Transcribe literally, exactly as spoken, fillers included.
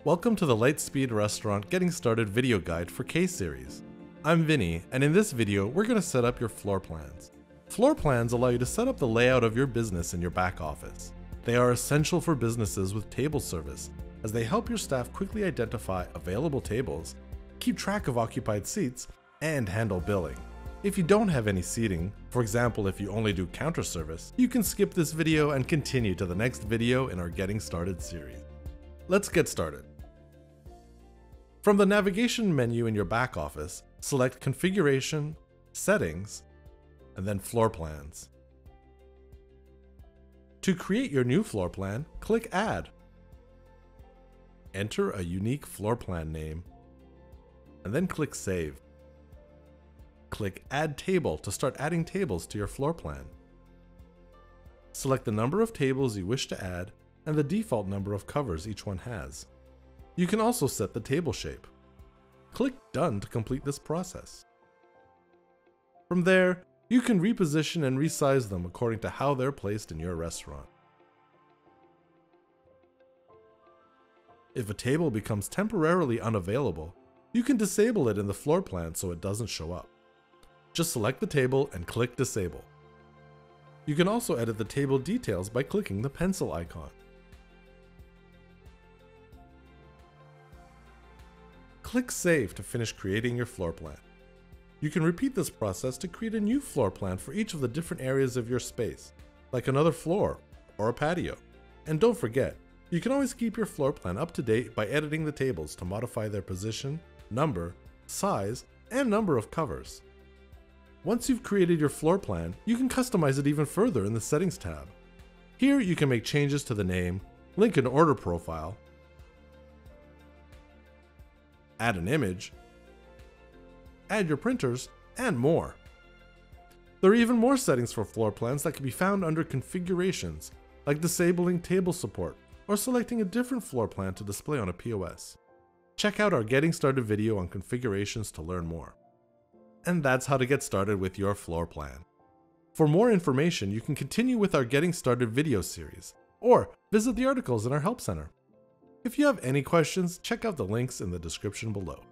Welcome to the Lightspeed Restaurant Getting Started video guide for K-Series. I'm Vinny, and in this video, we're going to set up your floor plans. Floor plans allow you to set up the layout of your business in your back office. They are essential for businesses with table service, as they help your staff quickly identify available tables, keep track of occupied seats, and handle billing. If you don't have any seating, for example if you only do counter service, you can skip this video and continue to the next video in our Getting Started series. Let's get started. From the navigation menu in your back office, select Configuration, Settings, and then Floor Plans. To create your new floor plan, click Add. Enter a unique floor plan name, and then click Save. Click Add Table to start adding tables to your floor plan. Select the number of tables you wish to add and the default number of covers each one has. You can also set the table shape. Click Done to complete this process. From there, you can reposition and resize them according to how they're placed in your restaurant. If a table becomes temporarily unavailable, you can disable it in the floor plan so it doesn't show up. Just select the table and click Disable. You can also edit the table details by clicking the pencil icon. Click Save to finish creating your floor plan. You can repeat this process to create a new floor plan for each of the different areas of your space, like another floor or a patio. And don't forget, you can always keep your floor plan up to date by editing the tables to modify their position, number, size, and number of covers. Once you've created your floor plan, you can customize it even further in the Settings tab. Here you can make changes to the name, link an order profile, add an image, add your printers, and more. There are even more settings for floor plans that can be found under Configurations, like disabling table support or selecting a different floor plan to display on a P O S. Check out our Getting Started video on configurations to learn more. And that's how to get started with your floor plan. For more information, you can continue with our Getting Started video series, or visit the articles in our Help Center. If you have any questions, check out the links in the description below.